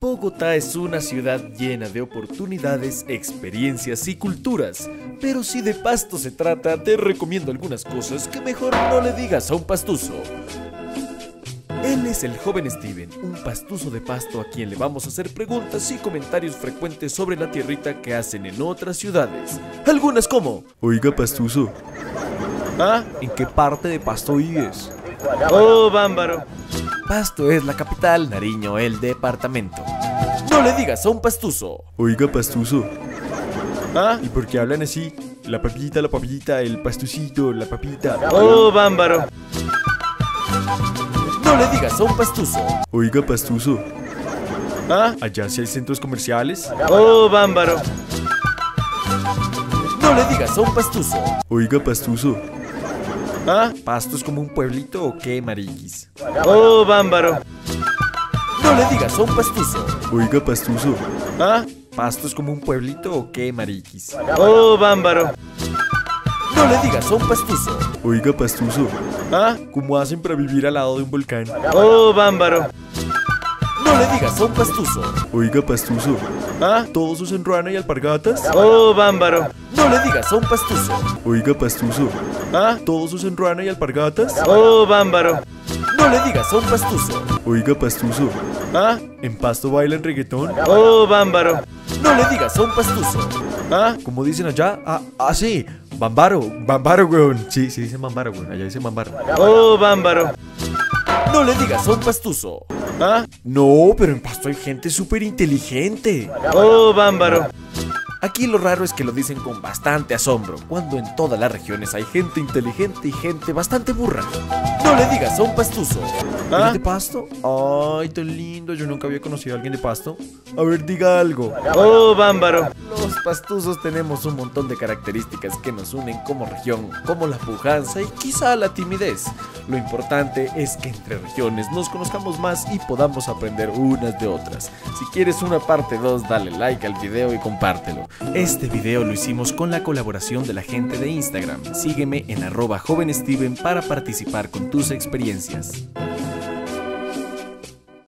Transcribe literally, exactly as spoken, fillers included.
Bogotá es una ciudad llena de oportunidades, experiencias y culturas, pero si de Pasto se trata, te recomiendo algunas cosas que mejor no le digas a un pastuso. Él es el joven Steven, un pastuso de Pasto a quien le vamos a hacer preguntas y comentarios frecuentes sobre la tierrita que hacen en otras ciudades. Algunas como: oiga, pastuso, ¿ah? ¿en qué parte de Pasto vives? Oh, bámbaro. Pasto es la capital, Nariño el departamento. No le digas a un pastuso. Oiga, pastuso, ¿ah? ¿y por qué hablan así? La papita, la papita, el pastucito, la papita. Oh, bámbaro. No le digas a un pastuso. Oiga, pastuso, ¿ah? ¿allá sí hay centros comerciales? Oh, bámbaro. No le digas a un pastuso. Oiga, pastuso, ¿ah? ¿Pasto es como un pueblito o qué, mariquis? Oh, bámbaro. No le digas a un pastuso. Oiga, pastuso, ¿ah? ¿Pasto es como un pueblito o qué, mariquis? Oh, bámbaro. No le digas a un pastuso. Oiga, pastuso, ¿ah? ¿cómo hacen para vivir al lado de un volcán? Oh, bámbaro. No le digas a un pastuso. Oiga, pastuso, ¿ah? ¿todos usan ruana y alpargatas? Oh, bámbaro. No le digas a un pastuso. Oiga, pastuso, ¿ah? ¿todos usan ruana y alpargatas? Oh, bámbaro. No le digas a un pastuso. Oiga, pastuso, ¿ah? ¿en Pasto bailan reggaetón? Oh, bámbaro. No le digas a un pastuso. ¿ah? ¿Cómo dicen allá? Ah, ah, sí, bambaro, bambaro, weón. Sí, sí dicen bambaro, weón, allá dicen bambaro. Oh, bámbaro. No le digas a un pastuso. ¿ah? No, pero en Pasto hay gente súper inteligente. Oh, bámbaro. Aquí lo raro es que lo dicen con bastante asombro, cuando en todas las regiones hay gente inteligente y gente bastante burra. No le digas a un pastuso. ¿ah? ¿Eres de Pasto? Ay, tan lindo, yo nunca había conocido a alguien de Pasto. A ver, diga algo. Oh, bámbaro. Los pastusos tenemos un montón de características que nos unen como región, como la pujanza y quizá la timidez. Lo importante es que entre regiones nos conozcamos más y podamos aprender unas de otras. Si quieres una parte dos, dale like al video y compártelo. Este video lo hicimos con la colaboración de la gente de Instagram. Sígueme en arroba jovensteven para participar con tus experiencias.